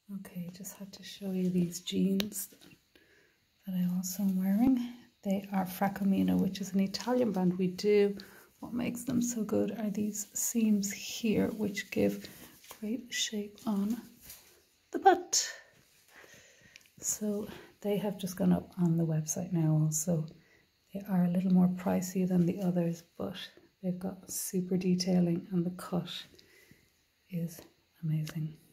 Okay, just had to show you these jeans that I also am wearing. They are Fracomino, which is an Italian brand. What makes them so good are these seams here, which give great shape on the butt. So they have just gone up on the website now also. They are a little more pricey than the others, but they've got super detailing and the cut is amazing.